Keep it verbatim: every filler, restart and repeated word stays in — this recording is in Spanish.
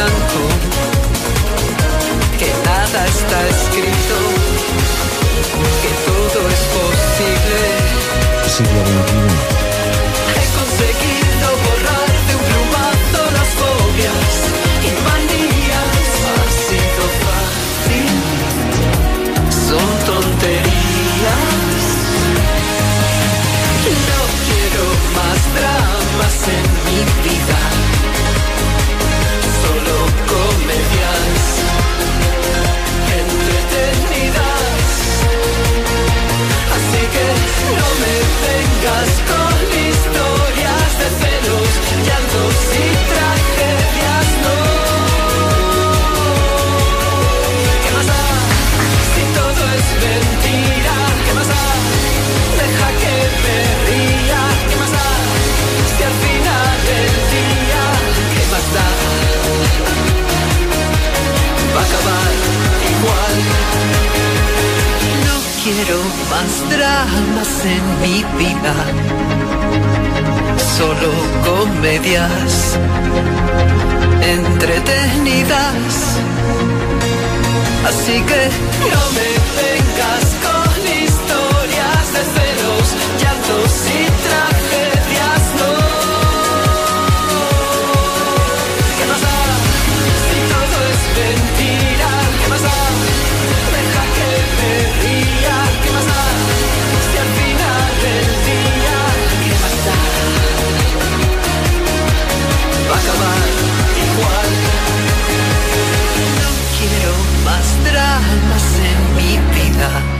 blanco, que nada está escrito, que todo es posible. Siglo veintiuno. He conseguido borrar de un plumazo las fobias y manías. Ha sido fácil, son tonterías. No quiero más dramas en mi vida, solo comedias entretenidas. Así que no me vengas con historias de celos, llantos y tragedias, no. ¿Qué más da si todo es mentira? ¿Qué más da? Deja que me ría. ¿Qué más da si al final del día, qué más da? Va a acabar igual. No quiero más dramas en mi vida, solo comedias entretenidas. Así que no me vengas con historias de celos, llantos y tragedias, no. ¿Qué más da si todo es mentira? ¿Qué más da? Deja que me ría. ¿Qué más da si al final del día, qué más da? Va a acabar igual. No quiero más dramas en mi vida,